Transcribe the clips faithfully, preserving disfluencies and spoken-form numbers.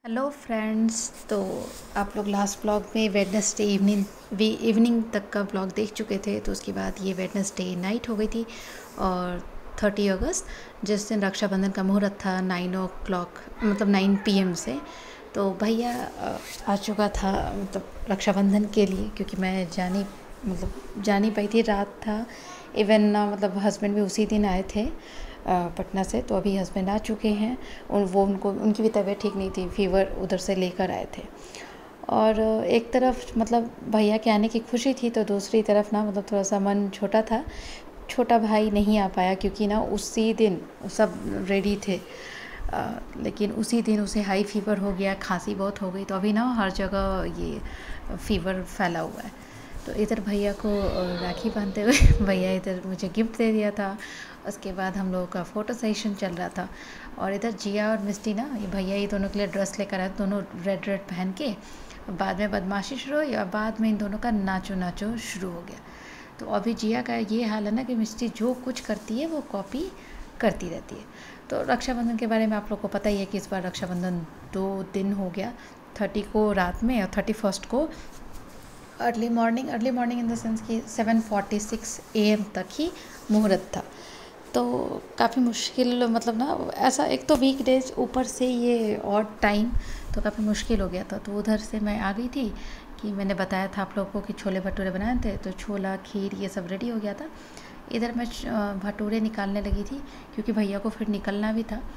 Hello friends. तो आप लोग लास्ट ब्लॉग में वेडनेसडे इवनिंग वी इवनिंग तक का ब्लॉग देख चुके थे। तो उसके बाद ये वेडनेसडे नाइट हो गई थी और थर्टी अगस्त जिस दिन रक्षाबंधन का मुहूर्त था नाइन ओ क्लॉक मतलब नाइन पी एम से। तो भैया आ चुका था मतलब रक्षाबंधन के लिए, क्योंकि मैं जानी मतलब जा नहीं पाई थी, रात था। इवन मतलब हस्बैंड भी उसी दिन आए थे पटना से। तो अभी हस्बैंड आ चुके हैं और वो उनको उनकी भी तबीयत ठीक नहीं थी, फीवर उधर से लेकर आए थे। और एक तरफ मतलब भैया के आने की खुशी थी, तो दूसरी तरफ ना मतलब थोड़ा सा मन छोटा था। छोटा भाई नहीं आ पाया क्योंकि ना उसी दिन सब रेडी थे, आ, लेकिन उसी दिन उसे हाई फीवर हो गया, खांसी बहुत हो गई। तो अभी ना हर जगह ये फीवर फैला हुआ है। तो इधर भैया को राखी बांधते हुए भैया इधर मुझे गिफ्ट दे दिया था। उसके बाद हम लोगों का फ़ोटो सेशन चल रहा था और इधर जिया और मिस्टी ना ये भैया ही दोनों के लिए ड्रेस लेकर आए, दोनों रेड रेड पहन के। बाद में बदमाशी शुरू हुई और बाद में इन दोनों का नाचो नाचो शुरू हो गया। तो अभी जिया का ये हाल है ना कि मिस्टी जो कुछ करती है वो कॉपी करती रहती है। तो रक्षाबंधन के बारे में आप लोग को पता ही है कि इस बार रक्षाबंधन दो दिन हो गया, थर्टी को रात में और थर्टी फर्स्ट को early morning early morning in the sense कि seven forty six A M तक ही मुहूर्त था। तो काफ़ी मुश्किल मतलब ना ऐसा, एक तो वीक डेज ऊपर से ये और टाइम, तो काफ़ी मुश्किल हो गया था। तो उधर से मैं आ गई थी कि मैंने बताया था आप लोगों को कि छोले भटूरे बनाए थे, तो छोला खीर ये सब रेडी हो गया था। इधर मैं भटूरे निकालने लगी थी क्योंकि भैया को फिर निकलना भी था।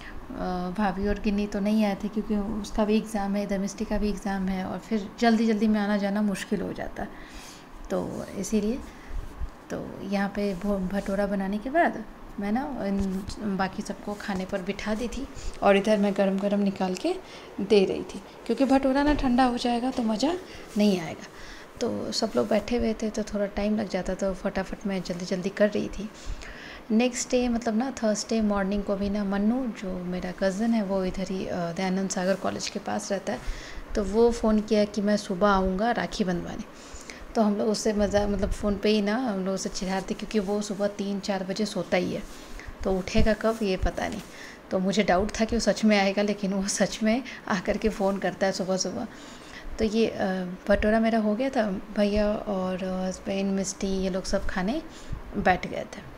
भाभी और गिन्नी तो नहीं आए थे क्योंकि उसका भी एग्ज़ाम है, इधर मिस्टी का भी एग्ज़ाम है और फिर जल्दी जल्दी में आना जाना मुश्किल हो जाता है। तो इसीलिए तो यहाँ पे भटूरा बनाने के बाद मैं ना इन बाकी सबको खाने पर बिठा दी थी और इधर मैं गरम गरम निकाल के दे रही थी, क्योंकि भटूरा ना ठंडा हो जाएगा तो मज़ा नहीं आएगा। तो सब लोग बैठे हुए थे तो थोड़ा टाइम लग जाता, तो फटाफट मैं जल्दी जल्दी कर रही थी। नेक्स्ट डे मतलब ना थर्सडे मॉर्निंग को भी ना मन्नू जो मेरा कज़न है वो इधर ही दयानंद सागर कॉलेज के पास रहता है, तो वो फ़ोन किया कि मैं सुबह आऊँगा राखी बंधवाने। तो हम लोग उससे मज़ा मतलब फ़ोन पे ही ना हम लोग उससे चिढ़ाते, क्योंकि वो सुबह तीन चार बजे सोता ही है, तो उठेगा कब ये पता नहीं। तो मुझे डाउट था कि वो सच में आएगा, लेकिन वो सच में आकर के फ़ोन करता है सुबह सुबह। तो ये भटूरा मेरा हो गया था, भैया और हस्बैंड मिस्टी ये लोग सब खाने बैठ गए थे।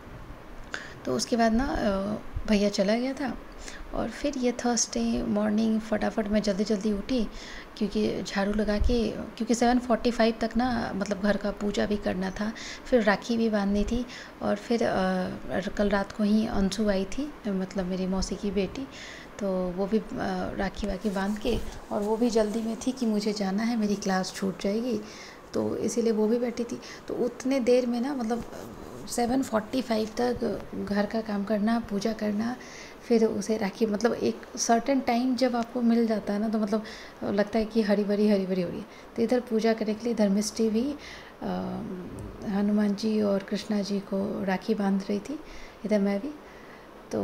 तो उसके बाद ना भैया चला गया था और फिर ये थर्सडे मॉर्निंग फटाफट मैं जल्दी जल्दी उठी क्योंकि झाड़ू लगा के, क्योंकि सेवन फोर्टी फाइव तक ना मतलब घर का पूजा भी करना था, फिर राखी भी बांधनी थी। और फिर आ, कल रात को ही अंशु आई थी मतलब मेरी मौसी की बेटी, तो वो भी राखी वाखी बांध के, और वो भी जल्दी में थी कि मुझे जाना है, मेरी क्लास छूट जाएगी, तो इसीलिए वो भी बैठी थी। तो उतने देर में ना मतलब सेवन फोर्टी फाइव तक घर का काम करना, पूजा करना, फिर उसे राखी मतलब एक सर्टेन टाइम जब आपको मिल जाता है ना तो मतलब लगता है कि हरी भरी हरी भरी हो रही है। तो इधर पूजा करने के लिए इधर मिस्टी भी हनुमान जी और कृष्णा जी को राखी बांध रही थी, इधर मैं भी। तो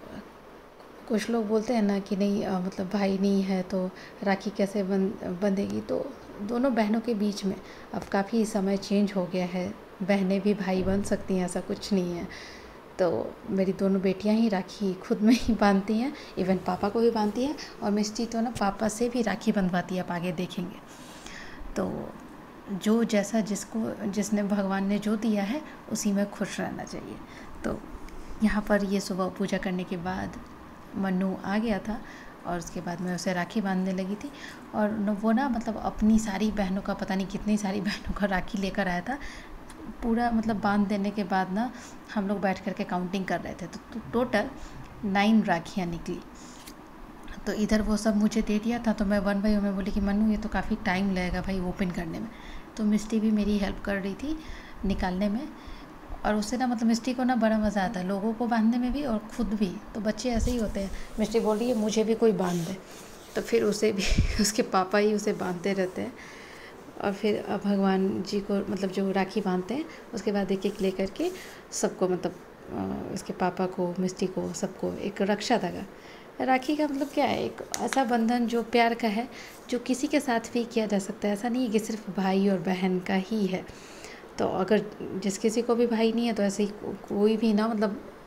कुछ लोग बोलते हैं ना कि नहीं आ, मतलब भाई नहीं है तो राखी कैसे बन बंधेगी। तो दोनों बहनों के बीच में अब काफ़ी समय चेंज हो गया है, बहनें भी भाई बन सकती हैं, ऐसा कुछ नहीं है। तो मेरी दोनों बेटियां ही राखी खुद में ही बांधती हैं, इवन पापा को भी बांधती हैं, और मिस्टी तो ना पापा से भी राखी बंधवाती है, आप आगे देखेंगे। तो जो जैसा जिसको जिसने भगवान ने जो दिया है उसी में खुश रहना चाहिए। तो यहाँ पर ये सुबह पूजा करने के बाद मन्नू आ गया था और उसके बाद मैं उसे राखी बांधने लगी थी। और वो ना मतलब अपनी सारी बहनों का, पता नहीं कितनी सारी बहनों का राखी लेकर आया था। पूरा मतलब बांध देने के बाद ना हम लोग बैठ कर के काउंटिंग कर रहे थे, तो, तो टोटल नाइन राखियाँ निकली। तो इधर वो सब मुझे दे दिया था, तो मैं वन बाई वन में बोली कि मन्नू ये तो काफ़ी टाइम लगेगा भाई ओपन करने में। तो मिस्टी भी मेरी हेल्प कर रही थी निकालने में, और उससे ना मतलब मिस्टी को ना बड़ा मज़ा आता है लोगों को बांधने में भी और ख़ुद भी। तो बच्चे ऐसे ही होते हैं, मिस्टी बोल रही है मुझे भी कोई बांध दे, तो फिर उसे भी उसके पापा ही उसे बांधते रहते हैं। और फिर भगवान जी को मतलब जो राखी बांधते हैं उसके बाद एक एक ले करके सबको मतलब इसके पापा को, मिस्टी को, सबको एक रक्षा धागा। राखी का मतलब क्या है, एक ऐसा बंधन जो प्यार का है, जो किसी के साथ भी किया जा सकता है। ऐसा नहीं है कि सिर्फ भाई और बहन का ही है। तो अगर जिस किसी को भी भाई नहीं है तो ऐसे ही कोई भी ना मतलब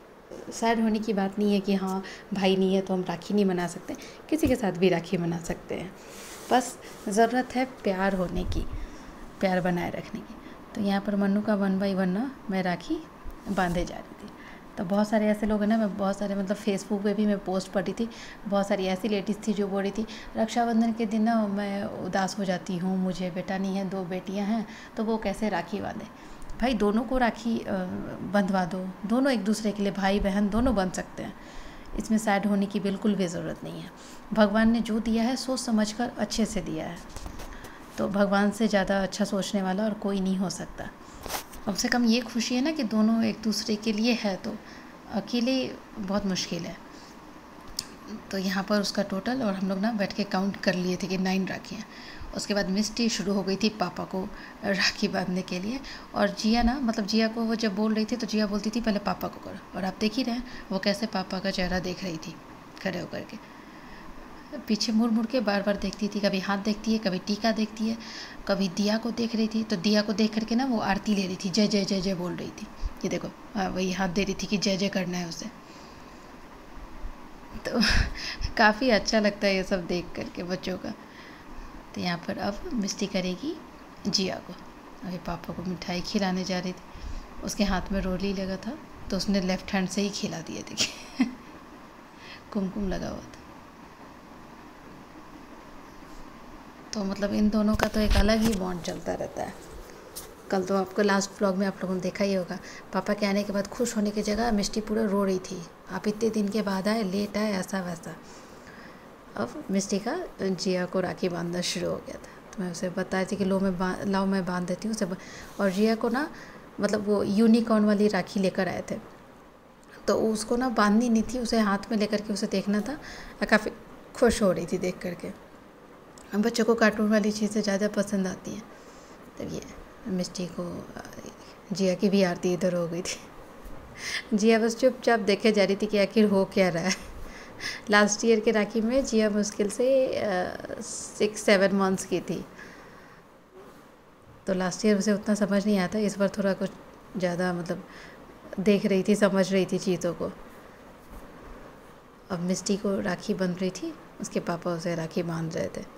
सैड होने की बात नहीं है कि हाँ भाई नहीं है तो हम राखी नहीं मना सकते, किसी के साथ भी राखी मना सकते हैं। बस ज़रूरत है प्यार होने की, प्यार बनाए रखने की। तो यहाँ पर मन्नू का वन बाई वन ना मैं राखी बांधे जा रही थी। तो बहुत सारे ऐसे लोग हैं ना, मैं बहुत सारे मतलब फेसबुक पे भी मैं पोस्ट पढ़ी थी, बहुत सारी ऐसी लेडीज़ थी जो बोल रही थी रक्षाबंधन के दिन ना मैं उदास हो जाती हूँ, मुझे बेटा नहीं है, दो बेटियाँ हैं, तो वो कैसे राखी बांधे। भाई दोनों को राखी बंधवा दो, दोनों एक दूसरे के लिए, भाई बहन दोनों बन सकते हैं। इसमें सैड होने की बिल्कुल भी ज़रूरत नहीं है। भगवान ने जो दिया है सोच समझ कर अच्छे से दिया है, तो भगवान से ज़्यादा अच्छा सोचने वाला और कोई नहीं हो सकता। कम से कम ये खुशी है ना कि दोनों एक दूसरे के लिए है, तो अकेले बहुत मुश्किल है। तो यहाँ पर उसका टोटल, और हम लोग ना बैठ के काउंट कर लिए थे कि नाइन राखी हैं। उसके बाद मिस्टी शुरू हो गई थी पापा को राखी बांधने के लिए, और जिया ना मतलब जिया को वो जब बोल रही थी तो जिया बोलती थी पहले पापा को करो, और आप देख ही रहे हैं वो कैसे पापा का चेहरा देख रही थी खड़े होकर के, पीछे मुड़ मुड़ के बार बार देखती थी, कभी हाथ देखती है, कभी टीका देखती है, कभी दिया को देख रही थी। तो दिया को देख करके ना वो आरती ले रही थी, जय जय जय जय बोल रही थी। ये देखो वही हाथ दे रही थी कि जय जय करना है उसे। तो काफ़ी अच्छा लगता है ये सब देख करके बच्चों का। तो यहाँ पर अब मिस्टी करेगी जिया को। अभी पापा को मिठाई खिलाने जा रही थी, उसके हाथ में रोली लगा था तो उसने लेफ़्ट हैंड से ही खिला दिए थे कुमकुम लगा हुआ था। तो मतलब इन दोनों का तो एक अलग ही बॉन्ड चलता रहता है। कल तो आपको लास्ट व्लॉग में आप लोगों ने देखा ही होगा, पापा के आने के बाद खुश होने की जगह मिस्टी पूरा रो रही थी, आप इतने दिन के बाद आए, लेट आए, ऐसा वैसा। अब मिस्टी का जिया को राखी बांधना शुरू हो गया था, तो मैं उसे बताई थी कि लो मैं बांध लाओ मैं बांध देती हूँ उसे। और जिया को ना मतलब वो यूनिकॉर्न वाली राखी लेकर आए थे, तो उसको ना बांधनी नहीं थी, उसे हाथ में लेकर के उसे देखना था, काफ़ी खुश हो रही थी देख करके। बच्चों को कार्टून वाली चीज़ें ज़्यादा पसंद आती हैं। तब ये मिस्टी को जिया की भी आरती इधर हो गई थी। जिया बस चुपचाप देखे जा रही थी कि आखिर हो क्या रहा है। लास्ट ईयर के राखी में जिया मुश्किल से सिक्स सेवन मंथ्स की थी, तो लास्ट ईयर उसे उतना समझ नहीं आता, इस बार थोड़ा कुछ ज़्यादा मतलब देख रही थी, समझ रही थी चीज़ों को। अब मिस्टी को राखी बंध रही थी, उसके पापा उसे राखी बांध रहे थे।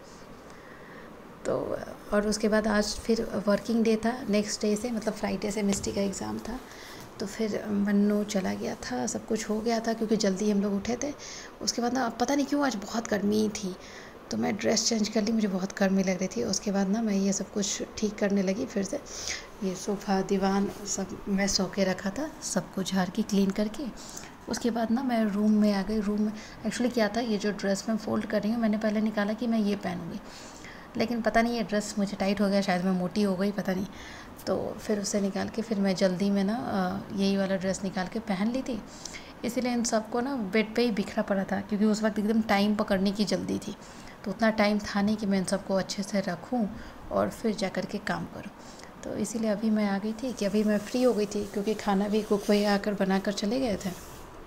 तो और उसके बाद आज फिर वर्किंग डे था, नेक्स्ट डे से मतलब फ्राइडे से मिस्टी का एग्ज़ाम था, तो फिर मन्नू चला गया था, सब कुछ हो गया था क्योंकि जल्दी हम लोग उठे थे। उसके बाद ना पता नहीं क्यों आज बहुत गर्मी थी, तो मैं ड्रेस चेंज कर ली, मुझे बहुत गर्मी लग रही थी। उसके बाद ना मैं ये सब कुछ ठीक करने लगी फिर से, ये सोफ़ा दीवान सब मैं सो के रखा था, सब कुछ झाड़ के क्लीन करके। उसके बाद ना मैं रूम में आ गई। रूम में एक्चुअली क्या था, ये जो ड्रेस मैं फ़ोल्ड कर रही हूँ, मैंने पहले निकाला कि मैं ये पहनूँगी, लेकिन पता नहीं ये ड्रेस मुझे टाइट हो गया, शायद मैं मोटी हो गई, पता नहीं। तो फिर उसे निकाल के फिर मैं जल्दी में ना यही वाला ड्रेस निकाल के पहन ली थी। इसीलिए इन सबको ना बेड पे ही बिखरा पड़ा था, क्योंकि उस वक्त एकदम टाइम पकड़ने की जल्दी थी, तो उतना टाइम था नहीं कि मैं इन सबको अच्छे से रखूँ और फिर जा कर के काम करूँ। तो इसीलिए अभी मैं आ गई थी कि अभी मैं फ्री हो गई थी, क्योंकि खाना भी कुक भैया आकर बना कर चले गए थे।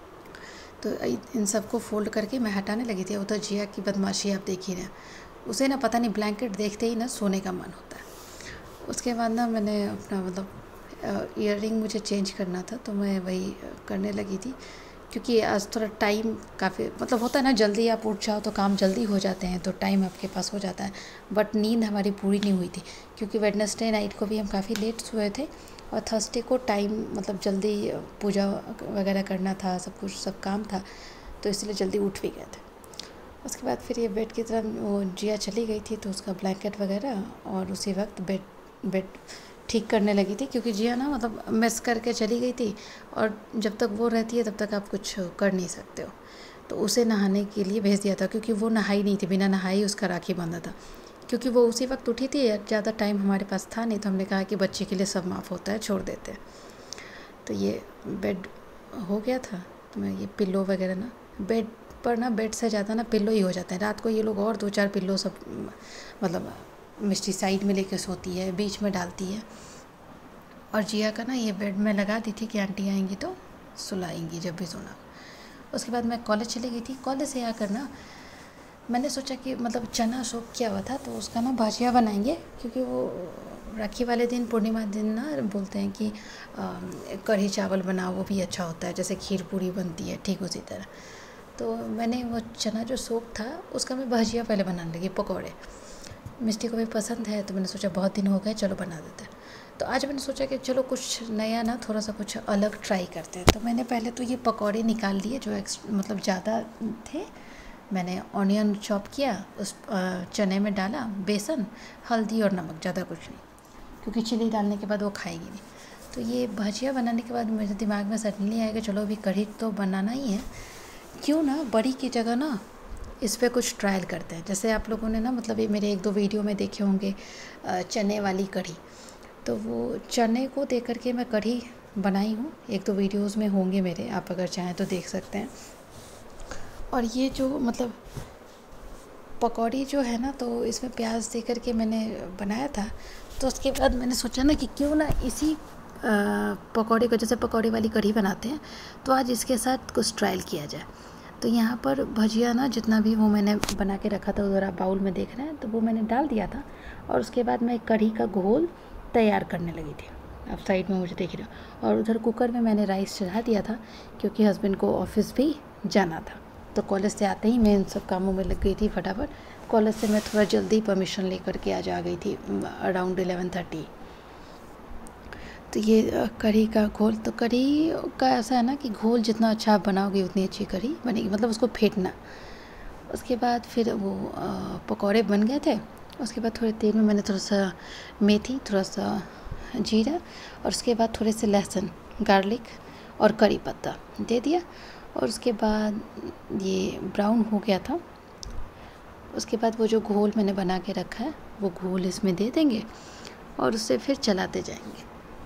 तो इन सबको फ़ोल्ड करके मैं हटाने लगी थी। उधर जिया की बदमाशी आप देख ही रहे हैं, उसे ना पता नहीं ब्लैंकेट देखते ही ना सोने का मन होता है। उसके बाद ना मैंने अपना मतलब ईयररिंग मुझे चेंज करना था, तो मैं वही करने लगी थी, क्योंकि आज थोड़ा टाइम काफ़ी मतलब होता है ना, जल्दी आप उठ जाओ तो काम जल्दी हो जाते हैं, तो टाइम आपके पास हो जाता है। बट नींद हमारी पूरी नहीं हुई थी, क्योंकि वेडनेसडे नाइट को भी हम काफ़ी लेट सोए थे, और थर्सडे को टाइम मतलब जल्दी पूजा वगैरह करना था, सब कुछ सब काम था, तो इसलिए जल्दी उठ भी गए थे। उसके बाद फिर ये बेड की तरफ वो जिया चली गई थी, तो उसका ब्लैंकेट वगैरह और उसी वक्त बेड बेड ठीक करने लगी थी, क्योंकि जिया ना मतलब मिस करके चली गई थी, और जब तक वो रहती है तब तक आप कुछ कर नहीं सकते हो। तो उसे नहाने के लिए भेज दिया था, क्योंकि वो नहाई नहीं थी, बिना नहाई उसका राखी बांधा था, क्योंकि वो उसी वक्त उठी थी, ज़्यादा टाइम हमारे पास था नहीं, तो हमने कहा कि बच्चे के लिए सब माफ़ होता है, छोड़ देते हैं। तो ये बेड हो गया था, तो मैं ये पिल्लो वगैरह ना बेड पर ना बेड से ज़्यादा ना पिल्लो ही हो जाते हैं। रात को ये लोग और दो चार पिल्लो सब मतलब मिस्टी साइड में लेके सोती है, बीच में डालती है, और जिया का ना ये बेड में लगा दी थी कि आंटी आएंगी तो सुलाएंगी जब भी सोना। उसके बाद मैं कॉलेज चली गई थी। कॉलेज से आकर ना मैंने सोचा कि मतलब चना सूप किया हुआ था, तो उसका ना भाजिया बनाएंगे, क्योंकि वो राखी वाले दिन, पूर्णिमा दिन ना बोलते हैं कि कढ़ी चावल बनाओ, वो भी अच्छा होता है, जैसे खीर पूरी बनती है ठीक उसी तरह। तो मैंने वो चना जो सूप था उसका मैं भजिया पहले बनाने लगी, पकौड़े। मिष्टी को भी पसंद है तो मैंने सोचा बहुत दिन हो गए, चलो बना देते हैं। तो आज मैंने सोचा कि चलो कुछ नया ना, थोड़ा सा कुछ अलग ट्राई करते हैं। तो मैंने पहले तो ये पकौड़े निकाल लिए जो एक्स मतलब ज़्यादा थे। मैंने ऑनियन चॉप किया, उस चने में डाला बेसन, हल्दी और नमक, ज़्यादा कुछ नहीं, क्योंकि चिली डालने के बाद वो खाएगी नहीं। तो ये भजिया बनाने के बाद मेरे दिमाग में सडनली आया कि चलो अभी कढ़ी तो बनाना ही है, क्यों ना बड़ी की जगह ना इस पर कुछ ट्रायल करते हैं। जैसे आप लोगों ने ना मतलब ये मेरे एक दो वीडियो में देखे होंगे चने वाली कढ़ी, तो वो चने को देख करके मैं कढ़ी बनाई हूँ, एक दो वीडियोस में होंगे मेरे, आप अगर चाहें तो देख सकते हैं। और ये जो मतलब पकौड़ी जो है ना, तो इसमें प्याज दे करके मैंने बनाया था। तो उसके बाद मैंने सोचा ना कि क्यों ना इसी पकौड़े को, जैसे पकौड़े वाली कढ़ी बनाते हैं, तो आज इसके साथ कुछ ट्रायल किया जाए। तो यहाँ पर भजिया ना जितना भी वो मैंने बना के रखा था, उधर आप बाउल में देख रहे हैं, तो वो मैंने डाल दिया था। और उसके बाद मैं कढ़ी का घोल तैयार करने लगी थी, आप साइड में मुझे देख रहे हो। और उधर कुकर में मैंने राइस चढ़ा दिया था, क्योंकि हस्बैंड को ऑफिस भी जाना था। तो कॉलेज से आते ही मैं इन सब कामों में लग गई थी फटाफट। कॉलेज से मैं थोड़ा जल्दी परमिशन लेकर के आज आ गई थी, अराउंड इलेवन थर्टी। तो ये कढ़ी का घोल, तो कढ़ी का ऐसा है ना कि घोल जितना अच्छा आप बनाओगे उतनी अच्छी कढ़ी बनेगी, मतलब उसको फेंटना। उसके बाद फिर वो पकौड़े बन गए थे। उसके बाद थोड़े तेल में मैंने थोड़ा सा मेथी, थोड़ा सा जीरा, और उसके बाद थोड़े से लहसुन, गार्लिक और करी पत्ता दे दिया। और उसके बाद ये ब्राउन हो गया था। उसके बाद वो जो घोल मैंने बना के रखा है वो घोल इसमें दे देंगे और उससे फिर चलाते जाएंगे।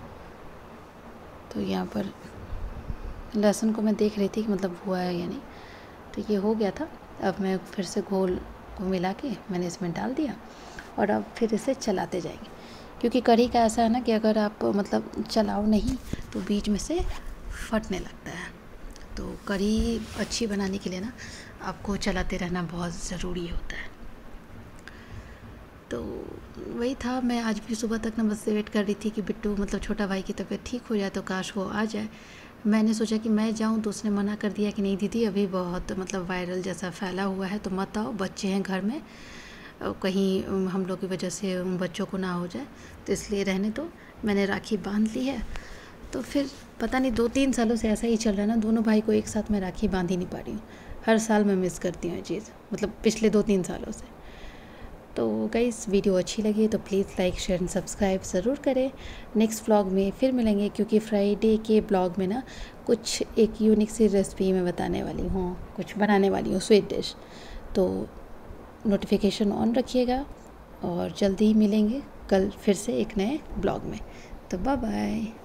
तो यहाँ पर लहसुन को मैं देख रही थी कि मतलब हुआ है या नहीं, तो ये हो गया था। अब मैं फिर से घोल को मिला के मैंने इसमें डाल दिया और अब फिर इसे चलाते जाएंगे, क्योंकि कढ़ी का ऐसा है ना कि अगर आप मतलब चलाओ नहीं तो बीच में से फटने लगता है। तो कढ़ी अच्छी बनाने के लिए ना आपको चलाते रहना बहुत ज़रूरी होता है। तो वही था, मैं आज भी सुबह तक ना बस वेट कर रही थी कि बिट्टू मतलब छोटा भाई की तबीयत ठीक हो जाए, तो काश वो आ जाए। मैंने सोचा कि मैं जाऊं तो उसने मना कर दिया कि नहीं दीदी, अभी बहुत मतलब वायरल जैसा फैला हुआ है, तो मत आओ, बच्चे हैं घर में, कहीं हम लोग की वजह से बच्चों को ना हो जाए, तो इसलिए रहने दो। मैंने राखी बांध ली है। तो फिर पता नहीं दो तीन सालों से ऐसा ही चल रहा है ना, दोनों भाई को एक साथ मैं राखी बांध ही नहीं पा रही हूँ। हर साल मैं मिस करती हूँ ये चीज़, मतलब पिछले दो तीन सालों से। तो गाइस वीडियो अच्छी लगी तो please like share and subscribe ज़रूर करें। नेक्स्ट व्लॉग में फिर मिलेंगे, क्योंकि फ्राइडे के ब्लॉग में ना कुछ एक यूनिक सी रेसिपी मैं बताने वाली हूँ, कुछ बनाने वाली हूँ स्वीट डिश। तो नोटिफिकेशन ऑन रखिएगा और जल्दी ही मिलेंगे कल फिर से एक नए ब्लॉग में। तो बाय बाय।